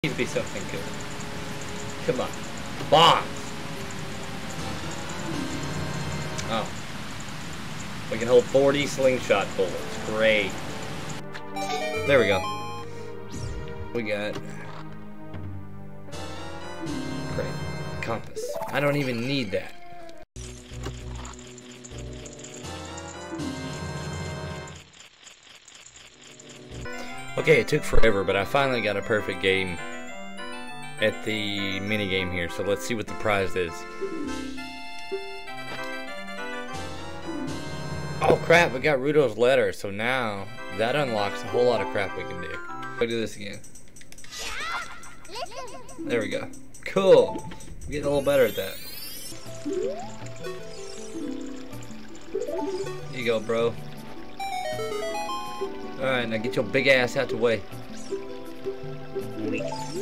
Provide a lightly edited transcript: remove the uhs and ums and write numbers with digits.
Needs to be something good. Come on. Bombs! Oh. We can hold 40 slingshot bullets. Great. There we go. We got... Great. Compass. I don't even need that. Okay, it took forever, but I finally got a perfect game at the mini game here, so let's see what the prize is. Oh crap, we got Rudo's letter, so now that unlocks a whole lot of crap we can do. Let's do this again. There we go. Cool. I'm getting a little better at that. Here you go, bro. Alright, now get your big ass out the way.